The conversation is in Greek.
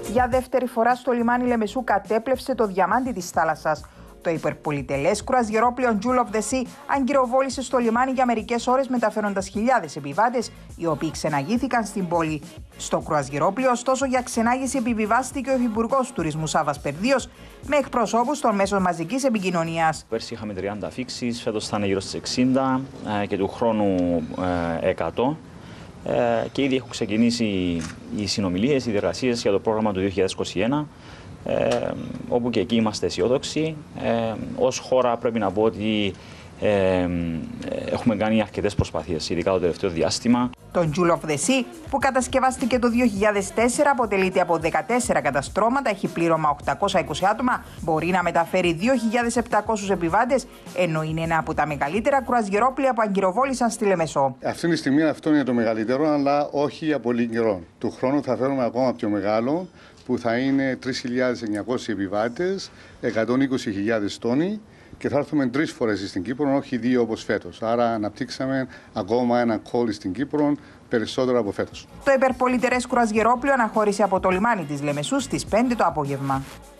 Για δεύτερη φορά στο λιμάνι Λεμεσού κατέπλευσε το διαμάντι της θάλασσας. Το υπερπολιτελές κρουαζιερόπλαιο Jewel of the Sea αγκυροβόλησε στο λιμάνι για μερικές ώρες, μεταφέροντας χιλιάδες επιβάτες, οι οποίοι ξεναγήθηκαν στην πόλη. Στο κρουαζιερόπλαιο, ωστόσο, για ξενάγηση επιβιβάστηκε ο Υφυπουργός Τουρισμού Σάββας Περδίος με εκπροσώπους των μέσων μαζικής επικοινωνίας. Πέρσι είχαμε 30 αφίξεις, φέτος θα είναι γύρω στις 60 και του χρόνου 100. Και ήδη έχουν ξεκινήσει οι συνομιλίες, οι διεργασίες για το πρόγραμμα του 2021. Όπου και εκεί είμαστε αισιόδοξοι. Ως χώρα πρέπει να πω ότι έχουμε κάνει αρκετές προσπάθειες, ειδικά το τελευταίο διάστημα. Το Jewel of the Sea, που κατασκευάστηκε το 2004, αποτελείται από 14 καταστρώματα, έχει πλήρωμα 820 άτομα, μπορεί να μεταφέρει 2.700 επιβάτες, ενώ είναι ένα από τα μεγαλύτερα κρουαζιερόπλαια που αγκυροβόλησαν στη Λεμεσό. Αυτή τη στιγμή αυτό είναι το μεγαλύτερο, αλλά όχι για πολύ καιρό. Του χρόνου θα φέρουμε ακόμα πιο μεγάλο, που θα είναι 3.900 επιβάτες, 120.000 τόνοι και θα έρθουμε 3 φορές στην Κύπρο, όχι 2 όπως φέτος. Άρα αναπτύξαμε ακόμα ένα call στην Κύπρο, περισσότερο από φέτος. Το υπερπολιτερές κρουαζιερόπλαιο αναχώρησε από το λιμάνι της Λεμεσού στις 5 το απόγευμα.